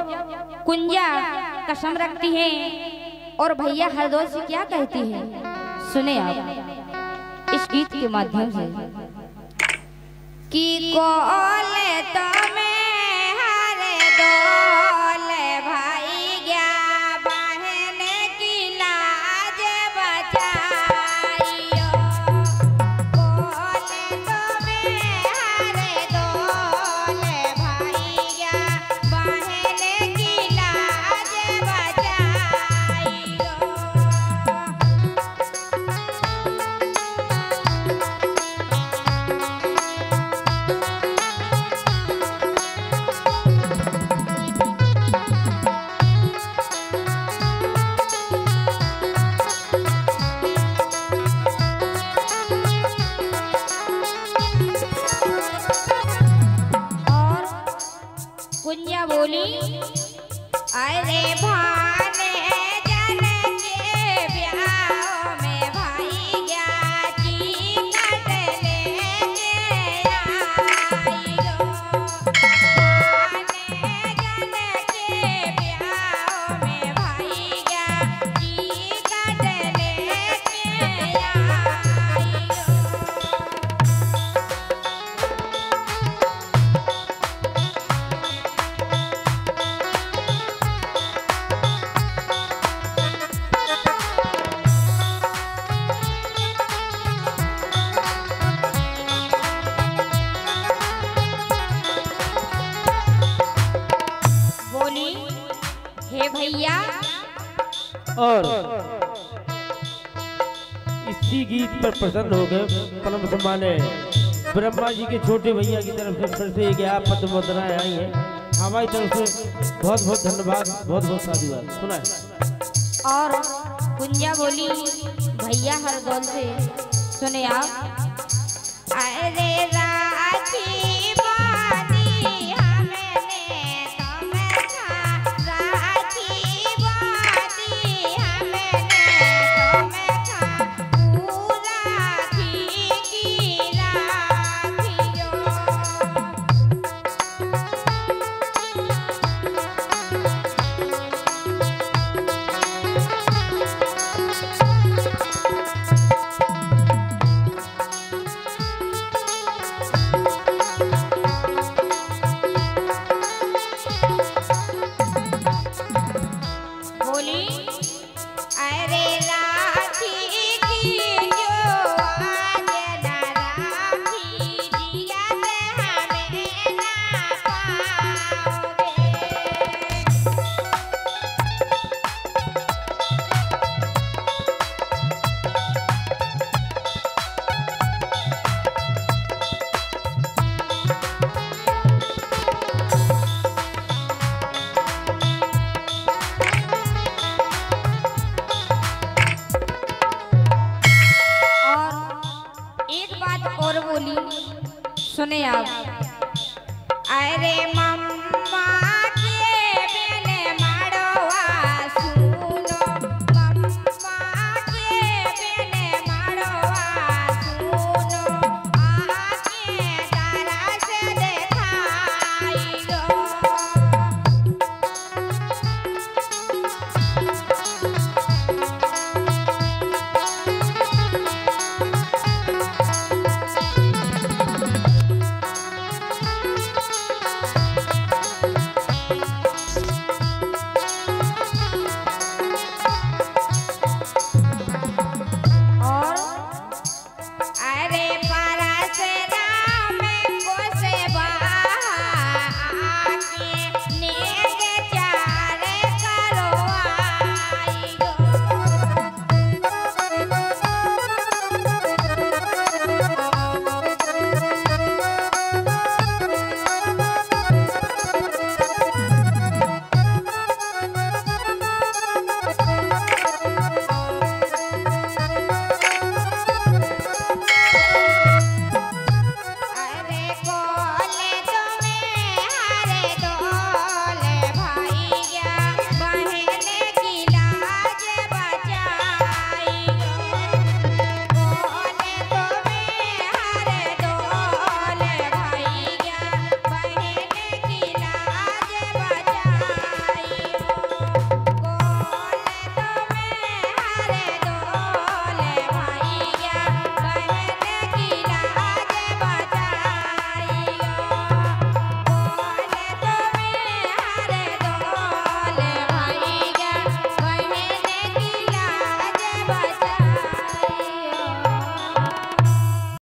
कुंजा कसम रखती है और भैया हरदौल से क्या कहती है, सुने आप इस गीत के माध्यम से कि कोले तो में हरदौल भाई गया बहन की लाज बचाइयो। कोले तो में हरदौल भाई गया बहन की लाज बचाइयो। कुंजा बोली अरे भाने जन के ब्याह में भाई गया चिकट लेके आइयो। भाने जन के ब्याह में भाई गया चिकट लेके आइयो। बोली हे भैया और इसी गीत पर प्रसन्न हो गए परम सम्मान्य ब्रह्मा जी के छोटे भैया की तरफ से फिर से एक पद मुद्राएं आई हैं। हमारी तरफ से बहुत बहुत धन्यवाद, बहुत बहुत साधुवाद। सुना है और कुंजा बोली भैया हरदौल से, सुने आप अरे